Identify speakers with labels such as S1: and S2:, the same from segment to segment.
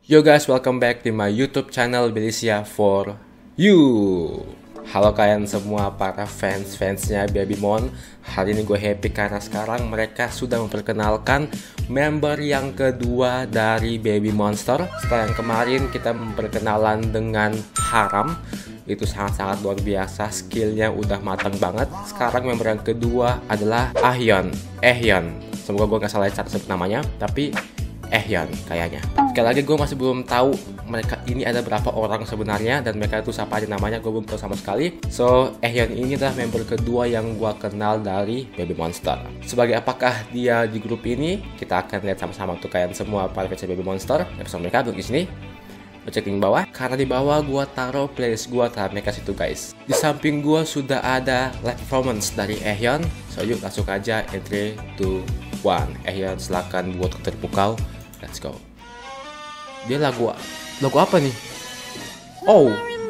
S1: Yo guys, welcome back to my YouTube channel Belisia for you. Halo kalian semua para fansnya Babymon. Hari ini gue happy karena sekarang mereka sudah memperkenalkan member yang kedua dari Baby Monster. Setelah yang kemarin kita memperkenalan dengan Haram, itu sangat-sangat luar biasa, skillnya udah matang banget. Sekarang member yang kedua adalah Ehyon. Semoga gue gak salah sebut namanya, tapi Ehyon kayaknya. Sekali lagi gue masih belum tahu mereka ini ada berapa orang sebenarnya dan mereka itu siapa aja namanya, gue belum tahu sama sekali. So Ehyon ini adalah member kedua yang gue kenal dari Baby Monster. Sebagai apakah dia di grup ini, kita akan lihat sama-sama untuk kalian semua para fans Baby Monster. Episode mereka di sini. Lo cek link bawah, karena di bawah gue taruh playlist gue terhadap mereka situ guys. Di samping gue sudah ada live performance dari Ehyon. So yuk langsung aja in 3, 2, 1. Ehyon silakan buat terpukau. Let's go. Dia lagu apa nih? Oh.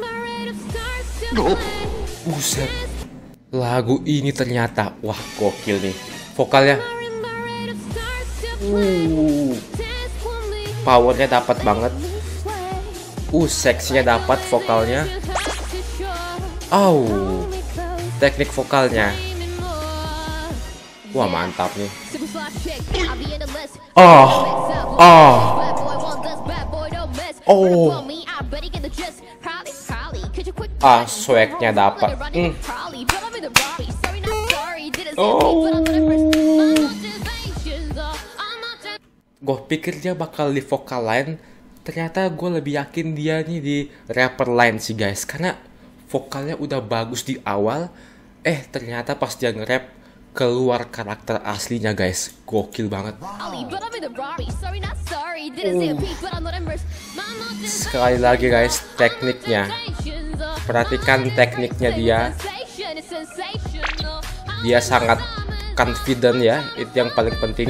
S1: Buset. Lagu ini ternyata wah gokil nih. Vokalnya. Powernya dapat banget. Seksinya dapat vokalnya. Oh. Teknik vokalnya. Wah mantap nih. Swagnya dapat. Gue pikir dia bakal di vokal line, ternyata gue lebih yakin dia nih di rapper line sih guys, karena vokalnya udah bagus di awal. Ternyata pas dia nge-rap keluar karakter aslinya guys, gokil banget. Sekali lagi guys, tekniknya, perhatikan tekniknya dia sangat confident ya, itu yang paling penting.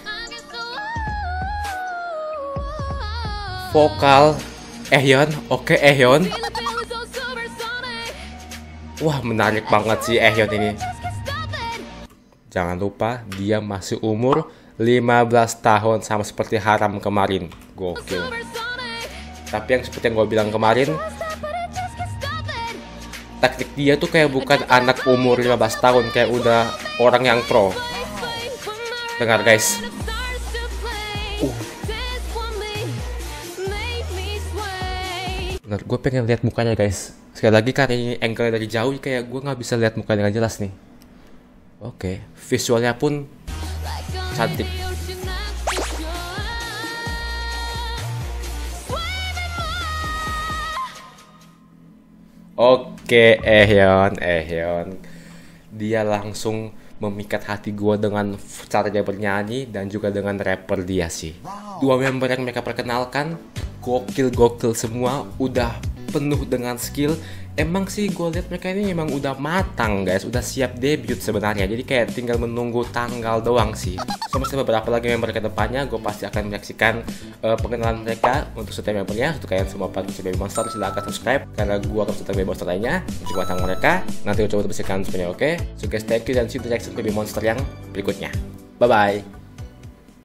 S1: Vokal Ehyon, oke Ehyon. Wah menarik banget sih Ehyon ini. Jangan lupa dia masih umur 15 tahun sama seperti Haram kemarin. Gokil. Tapi yang seperti yang gue bilang kemarin, taktik dia tuh kayak bukan anak umur 15 tahun, kayak udah orang yang pro. Dengar guys. Bener, gue pengen lihat mukanya guys. Sekali lagi karena ini angle dari jauh, kayak gue nggak bisa lihat mukanya dengan jelas nih. Oke, visualnya pun cantik. Oke, Ehyon. Dia langsung memikat hati gue dengan cara dia bernyanyi dan juga dengan rapper dia sih. Dua member yang mereka perkenalkan gokil semua, udah penuh dengan skill. Emang sih gue lihat mereka ini emang udah matang guys, udah siap debut sebenarnya. Jadi kayak tinggal menunggu tanggal doang sih. Sampai beberapa lagi member ke depannya, gue pasti akan menyaksikan pengenalan mereka untuk setiap membernya. Untuk kalian semua para Baby Monster, silahkan subscribe karena gue akan setiap Baby Monster lainnya juga tentang mereka. Nanti gue coba bersihkan semuanya, oke? So guys, thank you dan see you the next Baby Monster yang berikutnya. Bye bye.